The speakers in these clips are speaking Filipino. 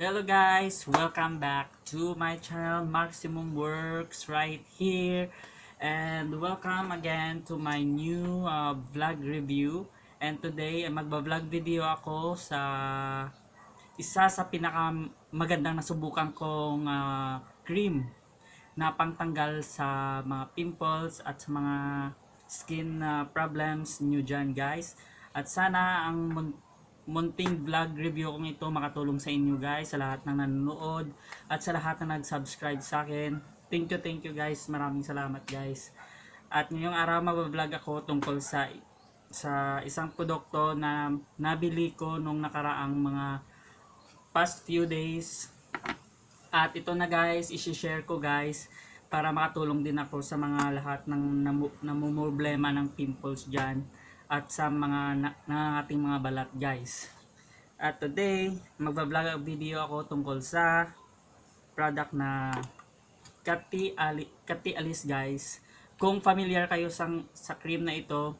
Hello guys, welcome back to my channel Maximum Works right here, and welcome again to my new vlog review. And today magba-vlog video ako sa isa sa pinaka magandang nasubukan kong cream na pangtanggal sa mga pimples at sa mga skin problems nyo dyan guys. At sana ang munting vlog review kong ito makatulong sa inyo guys, sa lahat ng nanonood at sa lahat na nag-subscribe sa akin. Thank you guys, maraming salamat guys. At ngayong araw mag-vlog ako tungkol sa isang produkto na nabili ko nung nakaraang mga past few days. At ito na guys, i-share ko guys para makatulong din ako sa mga lahat ng namumroblema ng pimples dyan at sa mga ating mga balat guys. At today, magbablog video ako tungkol sa product na KATIALIS guys. Kung familiar kayo sa cream na ito,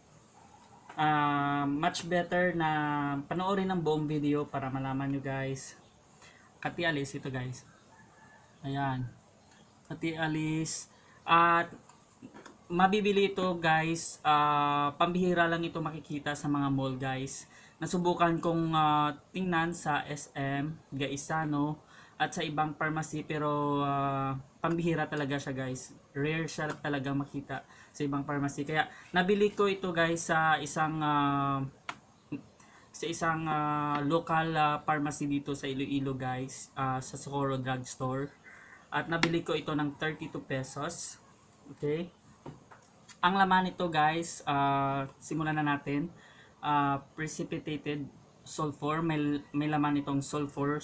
much better na panoorin ang buong video para malaman nyo guys. KATIALIS ito guys. Ayan. KATIALIS. At mabibili ito guys. Pambihira lang ito makikita sa mga mall guys. Nasubukan kong tingnan sa SM, Gaisano at sa ibang pharmacy, pero pambihira talaga siya guys. Rare siya talaga makita sa ibang pharmacy. Kaya nabili ko ito guys sa isang local pharmacy dito sa Iloilo guys, sa Socorro Drugstore. At nabili ko ito ng 32 pesos. Okay. Ang laman nito guys, simulan na natin. Precipitated sulfur, may laman itong sulfur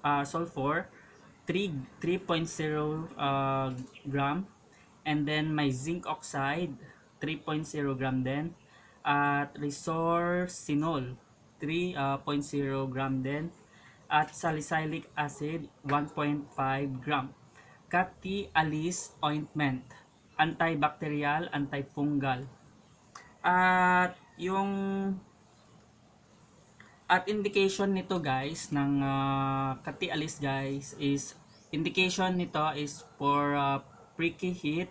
3.0 gram, and then may zinc oxide 3.0 gram din, at Resorcinol 3.0 gram din, at Salicylic Acid 1.5 gram. KATIALIS ointment, antibacterial, antifungal. At indication nito guys ng KATIALIS guys is, indication nito is for pricky heat,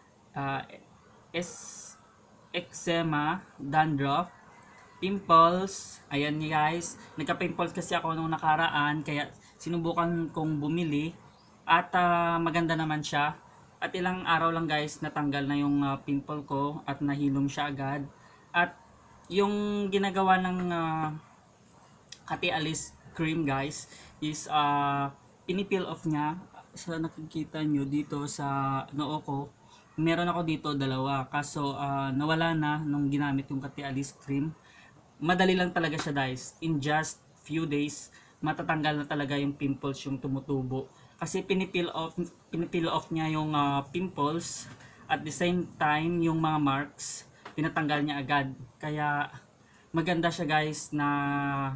eczema, dandruff, pimples. Ayan guys, nagka-pimples kasi ako nung nakaraan, kaya sinubukan kong bumili at maganda naman siya. At ilang araw lang guys, natanggal na yung pimple ko at nahilom siya agad. At yung ginagawa ng KATIALIS cream guys is pinipeel off niya. So nakikita nyo dito sa noo ko, meron ako dito dalawa, kaso nawala na nung ginamit yung KATIALIS cream. Madali lang talaga siya guys, in just few days matatanggal na talaga yung pimples, yung tumutubo. Kasi pinipeel off niya yung pimples, at the same time yung mga marks pinatanggal niya agad. Kaya maganda siya guys na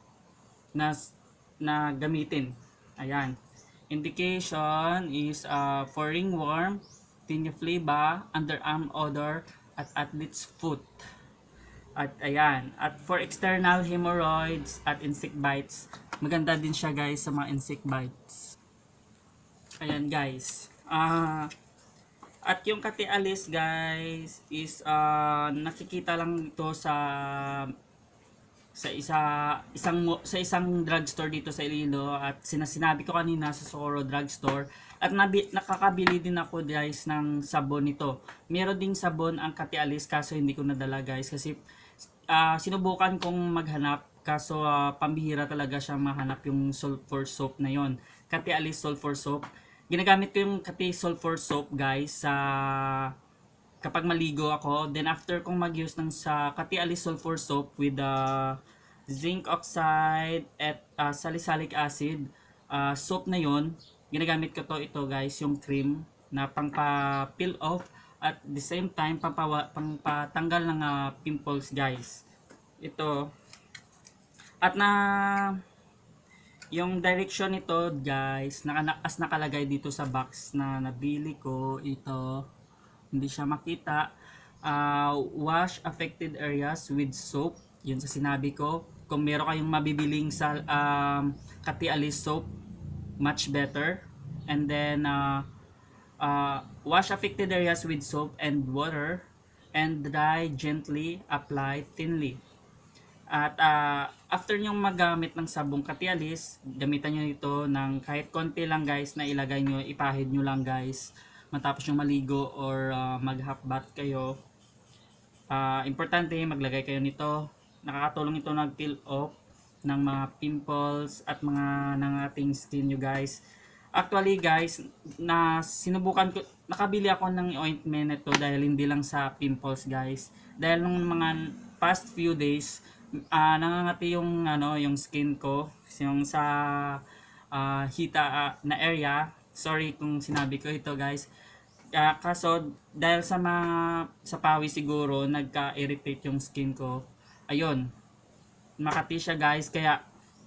gamitin. Ayan. Indication is for ringworm, tinea fleba, underarm odor, at athlete's foot. At ayan. At for external hemorrhoids at insect bites, maganda din siya guys sa mga insect bites. Ayan guys. At yung KATIALIS guys is nakikita lang ito sa isang drugstore dito sa Iloilo, at sinabi ko kanina sa Socorro Drugstore. At nakakabili din ako guys ng sabon nito. Meron ding sabon ang KATIALIS, kaso hindi ko nadala guys kasi sinubukan kong maghanap, kaso pambihira talaga siya mahanap yung sulfur soap na yon. KATIALIS sulfur soap. Ginagamit ko yung KATIALIS sulfur soap guys kapag maligo ako. Then after kong mag-use ng sa KATIALIS sulfur soap with zinc oxide at salicylic acid soap na yon, ginagamit ko ito guys, yung cream na pang-peel off at the same time pang-patanggal ng pimples guys. Ito. At yung direction nito guys, as nakalagay dito sa box na nabili ko, ito, hindi siya makita. Wash affected areas with soap, yun sa sinabi ko. kung meron kayong mabibiling sa KATIALIS soap, much better. And then wash affected areas with soap and water and dry gently, apply thinly. At after nyong magamit ng sabong KATIALIS, gamitan nyo ito ng kahit konti lang guys, na ilagay nyo, ipahid nyo lang guys matapos nyo maligo or mag half bath kayo. Importante maglagay kayo nito. Nakakatulong ito nag-peel off ng mga pimples at mga ng ating skin nyo guys. Actually guys, na sinubukan ko, nakabili ako ng ointment nito dahil hindi lang sa pimples guys. Dahil nung mga past few days, nangangati yung yung skin ko, yung sa hita na area. Sorry kung sinabi ko ito guys. Kaso dahil sa pawis siguro nagka-irritate yung skin ko. Ayun, makati siya guys, kaya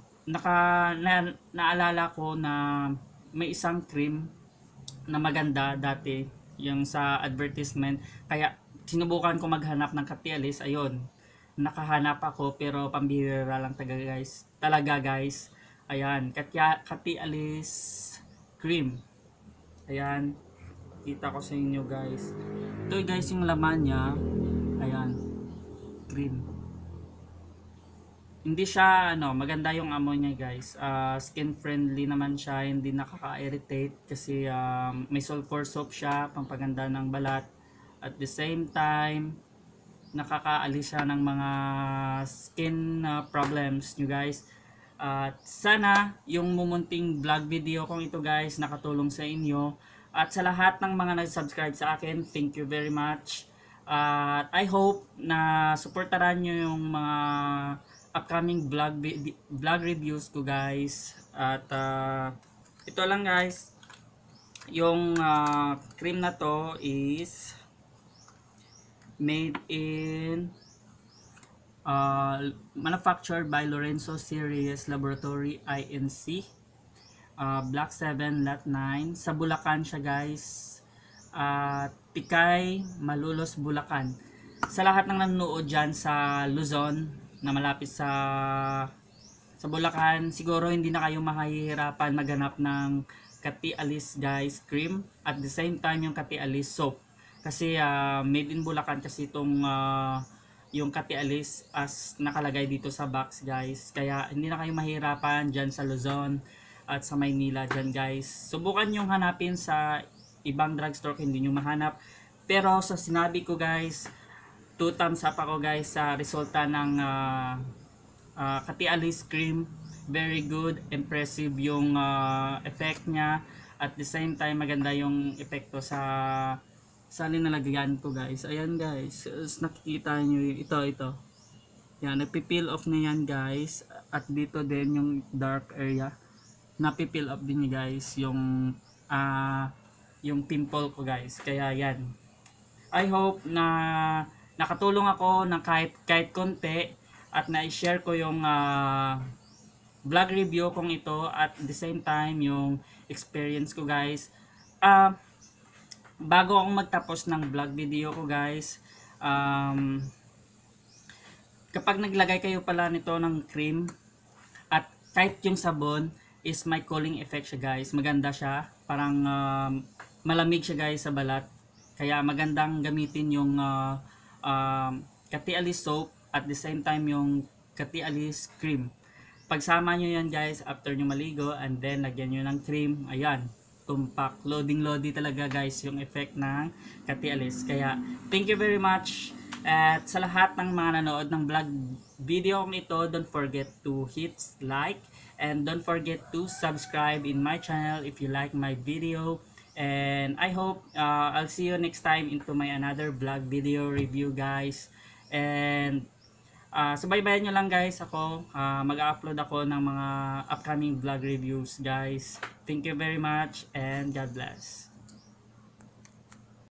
naalala ko na may isang cream na maganda dati yung sa advertisement, kaya sinubukan ko maghanap ng KATIALIS. Ayun, nakahanap ako pero pambihira lang talaga guys. Ayan, KATIALIS cream. Ayan, kita ko sa inyo guys. Ito guys yung laman niya. Ayan, cream. Hindi siya maganda yung amoy niya guys. Skin friendly naman siya, hindi nakaka-irritate kasi may sulfur soap siya, pampaganda ng balat. At the same time, nakakaalis siya ng mga skin problems nyo guys. At sana yung mumunting vlog video kong ito guys nakatulong sa inyo. At sa lahat ng mga nag-subscribe sa akin, thank you very much. At I hope na suportaran nyo yung mga upcoming vlog reviews ko guys. At ito lang guys, yung cream na to is made in manufactured by Lorenzo Series Laboratory Inc. Block 7 Lot 9 sa Bulacan siya guys. Tikay, Malulos, Bulacan. Sa lahat ng nanonood dyan sa Luzon na malapit sa Bulacan, siguro hindi na kayo mahihirapan maghanap ng KATIALIS guys cream, at the same time yung KATIALIS soap, kasi made in Bulacan kasi itong yung KATIALIS as nakalagay dito sa box guys, kaya hindi na kayo mahirapan dyan sa Luzon at sa Maynila dyan guys. Subukan yung hanapin sa ibang drugstore kung hindi nyo mahanap, pero sa sinabi ko guys, 2 thumbs up ako guys sa resulta ng KATIALIS cream. Very good, impressive yung effect niya, at the same time maganda yung epekto sa linalagyan ko guys. Ayan guys, nakikita nyo ito. Yan, nagpipeel off na yan guys, at dito din yung dark area napipeel off din niya guys yung pimple ko guys. Kaya yan, I hope na nakatulong ako ng kahit konti, at na-share ko yung vlog review kong ito, at the same time yung experience ko guys. Bago akong magtapos ng vlog video ko guys, kapag naglagay kayo pala nito ng cream at kahit yung sabon, is may cooling effect siya guys. Maganda siya, parang malamig siya guys sa balat, kaya magandang gamitin yung KATIALIS soap at the same time yung KATIALIS cream. Pagsama nyo yan guys after nyo maligo, and then lagyan nyo ng cream. Ayan, tumpak, loading talaga guys yung effect ng KATIALIS. Kaya thank you very much. At sa lahat ng mga nanood ng vlog video kong ito, don't forget to hit like, and don't forget to subscribe in my channel if you like my video. And I hope I'll see you next time into my another vlog video review guys. And subaybayan nyo lang guys ako, mag-upload ako ng mga upcoming vlog reviews guys. Thank you very much and God bless.